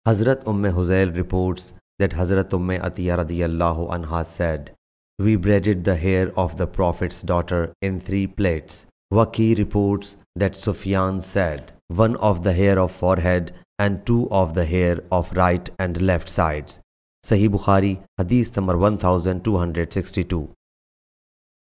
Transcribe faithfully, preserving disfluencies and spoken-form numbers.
Hazrat Huzail reports that Hazrat Atiyya radiyallahu anha said, "We braided the hair of the Prophet's daughter in three plaits." Waqi reports that Sufyan said, "One of the hair of forehead and two of the hair of right and left sides." Sahih Bukhari, Hadith number one thousand two hundred sixty-two.